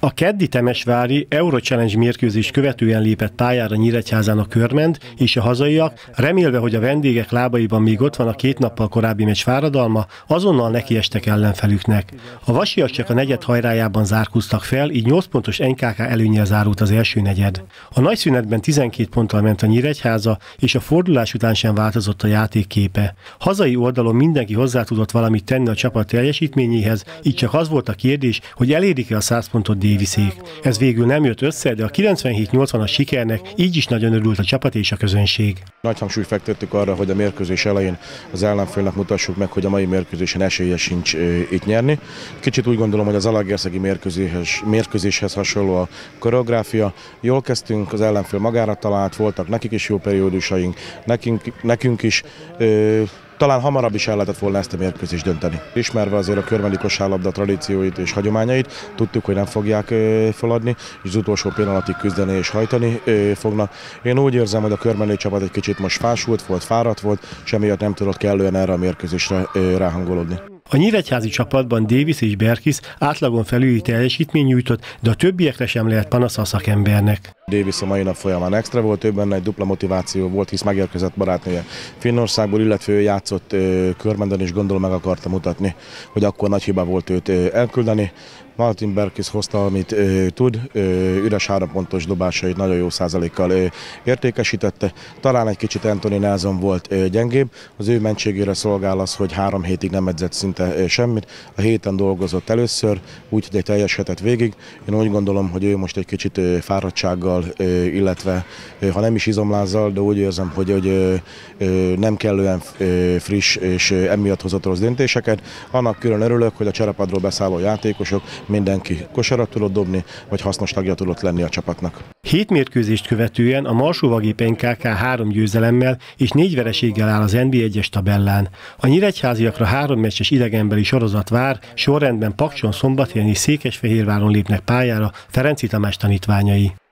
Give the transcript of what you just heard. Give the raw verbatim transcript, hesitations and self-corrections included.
A keddi temesvári Eurochallenge mérkőzés követően lépett pályára Nyíregyházán a körmend, és a hazaiak, remélve, hogy a vendégek lábaiban még ott van a két nappal korábbi meccs fáradalma, azonnal nekiestek ellenfelüknek. A vasiak csak a negyed hajrájában zárkóztak fel, így nyolc pontos en ká ká előnnyel zárult az első negyed. A nagyszünetben tizenkét ponttal ment a Nyíregyháza, és a fordulás után sem változott a játék képe. Hazai oldalon mindenki hozzá tudott valamit tenni a csapat teljesítményéhez, így csak az volt a kérdés, hogy elérik-e a száz pontot Davisék. Ez végül nem jött össze, de a kilencvenhét nyolcvanas sikernek így is nagyon örült a csapat és a közönség. Nagy hangsúlyt fektettük arra, hogy a mérkőzés elején az ellenfélnek mutassuk meg, hogy a mai mérkőzésen esélye sincs itt nyerni. Kicsit úgy gondolom, hogy az zalaegerszegi mérkőzéshez, mérkőzéshez hasonló a koreográfia. Jól kezdtünk, az ellenfél magára talált, voltak nekik is jó periódusaink, nekünk, nekünk is. Ö, Talán hamarabb is el lehetett volna ezt a mérkőzést dönteni. Ismerve azért a körmendi kosárlabda tradícióit és hagyományait, tudtuk, hogy nem fogják feladni, és az utolsó pillanatig küzdeni és hajtani fognak. Én úgy érzem, hogy a körmendi csapat egy kicsit most fásult volt, fáradt volt, és emiatt nem tudott kellően erre a mérkőzésre ráhangolódni. A nyíregyházi csapatban Davis és Berkis átlagon felüli teljesítmény nyújtott, de a többiekre sem lehet panasz a szakembernek. Davis a mai nap folyamán extra volt, ő benne egy dupla motiváció volt, hisz megérkezett barátnője Finnországból, illetve ő játszott körmenden, és gondolom meg akarta mutatni, hogy akkor nagy hiba volt őt elküldeni. Martin Berkis hozta, amit ö, tud, ö, üres három pontos dobásait nagyon jó százalékkal ö, értékesítette. Talán egy kicsit Anthony Nelson volt ö, gyengébb, az ő mentségére szolgál az, hogy három hétig nem edzett szinte ö, semmit. A héten dolgozott először, úgyhogy egy teljes hetet végig. Én úgy gondolom, hogy ő most egy kicsit ö, fáradtsággal, ö, illetve ö, ha nem is izomlázzal, de úgy érzem, hogy, hogy ö, ö, nem kellően ö, friss, és ö, emiatt hozott rossz döntéseket. Annak külön örülök, hogy a cserepadról beszálló játékosok mindenki kosarat tudott dobni, vagy hasznos tagja tudott lenni a csapatnak. Hét mérkőzést követően a Marsóvagép en ká ká három győzelemmel és négy vereséggel áll az en bé egyes tabellán. A nyíregyháziakra három meccses idegenbeli sorozat vár, sorrendben Pakson, Szombathelyen és Székesfehérváron lépnek pályára Ferenczy Tamás tanítványai.